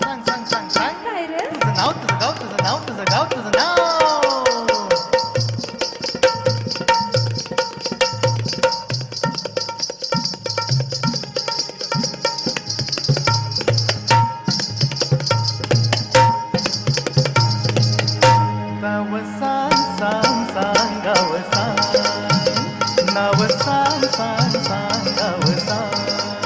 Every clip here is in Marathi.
काय रे? तुझं नाव तुझं गाव तुझं नाव तुझं गाव तुझं नाव. नाव सांग सांग सांग गाव सांग. नाव सांग सांग सांग गाव सांग.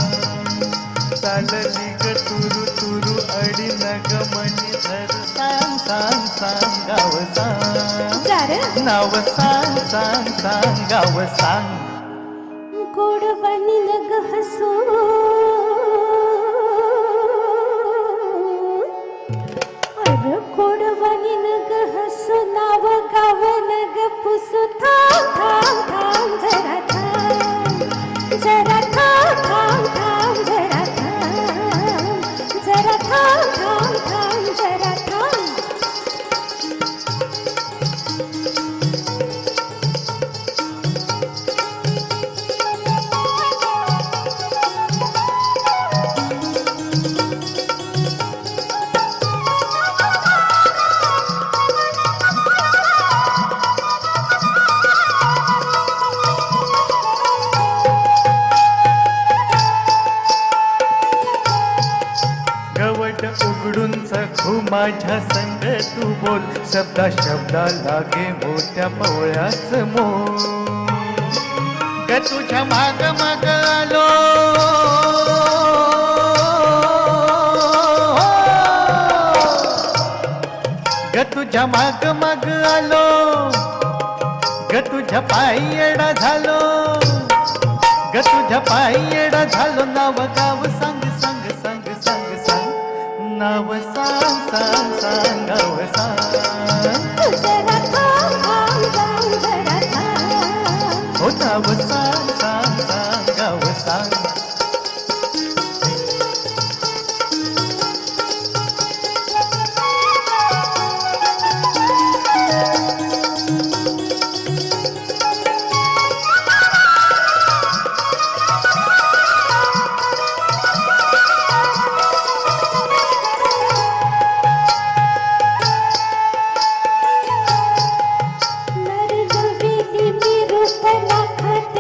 चालली ग तुरु तुरु अडी नग मणी धर. सांग सांग सांग गाव सांग. नाव सांग सांग सांग गाव सांग. गोडवानी नग हसू अरे गोडवानी नग हसू नाव गाव नग पुसू. थांब थांब थांब जरा थांब जरा थांब थांब थांब जरा थांब जरा थांब थांब थांब जरा थांब. गवट उघडून चखू माझ्या संग तू बोल. शब्दा शब्दा लागे मोठ्या पवळ्याच मोल. ग तुझ्या माग माग आलो ग तुझ्या माग माग आलो. ग तुझ्या पायी येडा झालो. ग तुझ्या पायी येडा झालो. नाव गाव सांग सांग सांग सांग सांग. नाव सांग सांग सांग गाव सांग. जरा थांब थांब थांब जरा थांब. हो नाव सांग सांग सांग गाव सांग.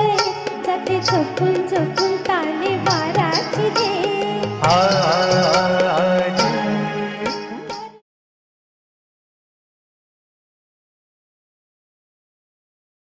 जपून जपून ताने वाराची दे. हा